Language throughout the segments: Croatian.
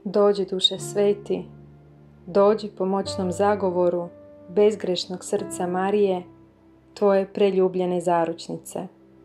Dođi, duše sveti, dođi pomoćnom zagovoru bezgrešnog srca Marije, tvoje preljubljene zaručnice.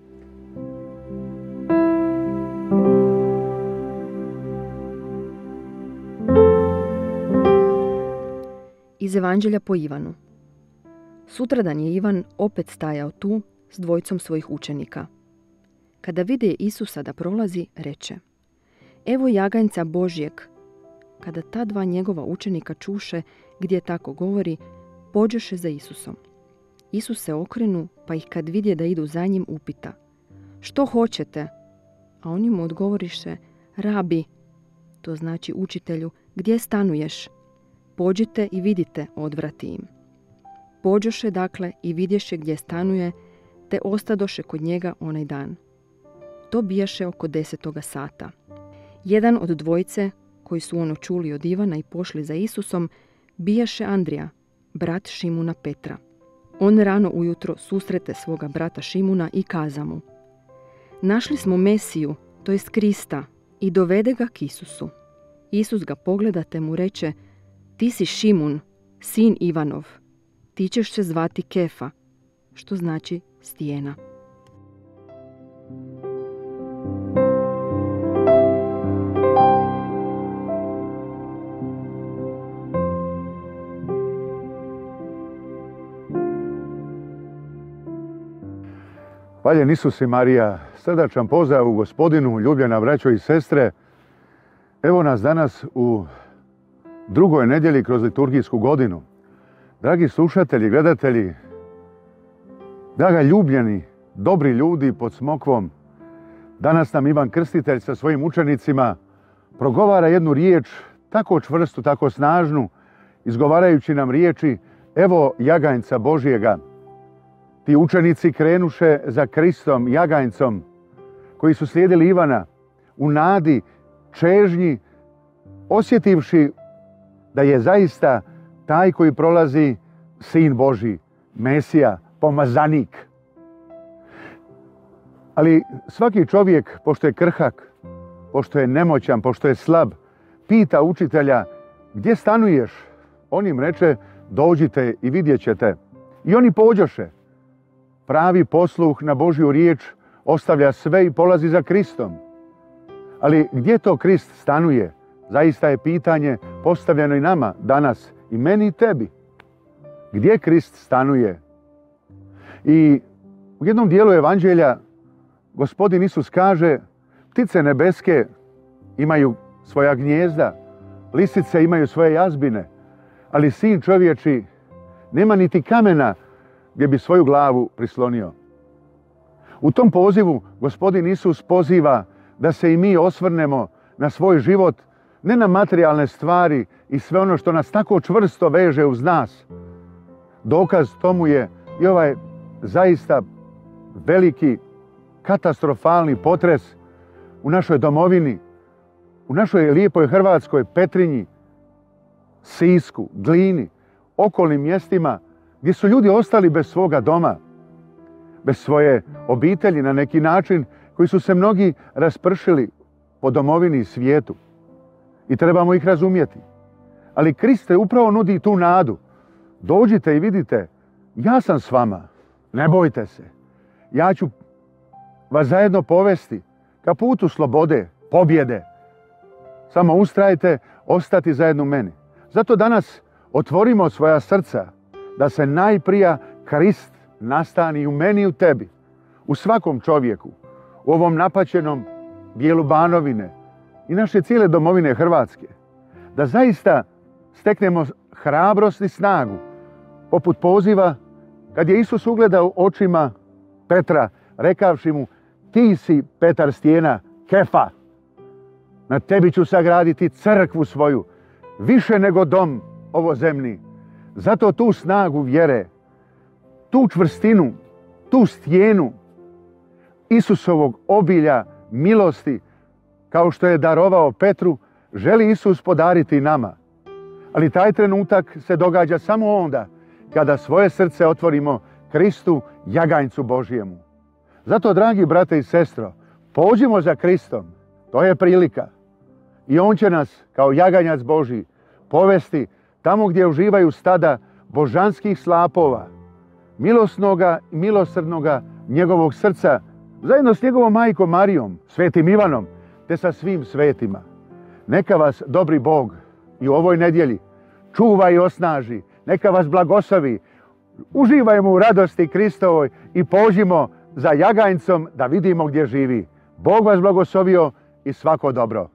Iz Evanđelja po Ivanu. Sutradan je Ivan opet stajao tu s dvojicom svojih učenika. Kada vide Isusa da prolazi, reče: Evo jaganjca Božjeg. Kada ta dva njegova učenika čuše gdje tako govori, pođoše za Isusom. Isus se okrenu, pa ih kad vidje da idu za njim, upita: Što hoćete? A oni mu odgovoriše: Rabi, to znači učitelju, gdje stanuješ? Pođite i vidite, odvrati im. Pođoše dakle i vidješe gdje stanuje, te ostadoše kod njega onaj dan. To bijaše oko 10. sata. Jedan od dvojice, koji su ono čuli od Ivana i pošli za Isusom, bijaše Andrija, brat Šimuna Petra. On rano ujutro susrete svoga brata Šimuna i kaza mu: Našli smo Mesiju, to jest Krista, i dovede ga k Isusu. Isus ga pogleda te mu reče: Ti si Šimun, sin Ivanov, ti ćeš se zvati Kefa, što znači stijena. Hvaljen Isus i Marija, srdačan pozdrav u Gospodinu, ljubljena braćo i sestre. Evo nas danas u drugoj nedjelji kroz liturgijsku godinu. Dragi slušatelji, gledatelji, draga ljubljeni, dobri ljudi pod smokvom, danas nam Ivan Krstitelj sa svojim učenicima progovara jednu riječ tako čvrstu, tako snažnu, izgovarajući nam riječi: Evo jaganjca Božjega. Ti učenici krenuše za Kristom, jaganjcom, koji su slijedili Ivana u nadi, čežnji, osjetivši da je zaista taj koji prolazi Sin Božji, Mesija, pomazanik. Ali svaki čovjek, pošto je krhak, pošto je nemoćan, pošto je slab, pita učitelja: Gdje stanuješ? On im reče: Dođite i vidjet ćete. I oni pođoše. Pravi posluh na Božju riječ ostavlja sve i polazi za Kristom. Ali gdje to Krist stanuje? Zaista je pitanje postavljeno i nama danas, i meni i tebi. Gdje Krist stanuje? I u jednom dijelu Evanđelja Gospodin Isus kaže: Ptice nebeske imaju svoja gnijezda, lisice imaju svoje jazbine, ali Sin čovječi nema niti kamena gdje bi svoju glavu prislonio. U tom pozivu Gospodin Isus poziva da se i mi osvrnemo na svoj život, ne na materijalne stvari i sve ono što nas tako čvrsto veže uz nas. Dokaz tomu je i ovaj zaista veliki, katastrofalni potres u našoj domovini, u našoj lijepoj Hrvatskoj, Petrinji, Sisku, Glini, okolnim mjestima, gdje su ljudi ostali bez svoga doma, bez svoje obitelji na neki način, koji su se mnogi raspršili po domovini i svijetu. I trebamo ih razumjeti. Ali Kriste upravo nudi tu nadu. Dođite i vidite, ja sam s vama, ne bojte se. Ja ću vas zajedno povesti ka putu slobode, pobjede. Samo ustrajte ostati zajedno meni. Zato danas otvorimo svoja srca da se najprija Krist nastani u meni i u tebi, u svakom čovjeku, u ovom napaćenom dijelu Banovine i naše cijele domovine Hrvatske. Da zaista steknemo hrabrost i snagu, poput poziva kad je Isus ugledao očima Petra, rekavši mu: Ti si Petar, stijena, Kefa. Na tebi ću sagraditi crkvu svoju, više nego dom ovozemni. Zato tu snagu vjere, tu čvrstinu, tu stijenu Isusovog obilja, milosti, kao što je darovao Petru, želi Isus podariti nama. Ali taj trenutak se događa samo onda kada svoje srce otvorimo Kristu, jaganjcu Božjemu. Zato, dragi brate i sestro, pođimo za Kristom. To je prilika. I on će nas, kao jaganjac Božji, povesti tamo gdje uživaju stada božanskih slapova, milosnoga i milosrdnoga njegovog srca, zajedno s njegovom majkom Marijom, svetim Ivanom, te sa svim svetima. Neka vas dobri Bog i u ovoj nedjelji čuva i osnaži, neka vas blagoslovi. Uživajmo u radosti Kristovoj i pođimo za jaganjcom da vidimo gdje živi. Bog vas blagoslovio i svako dobro.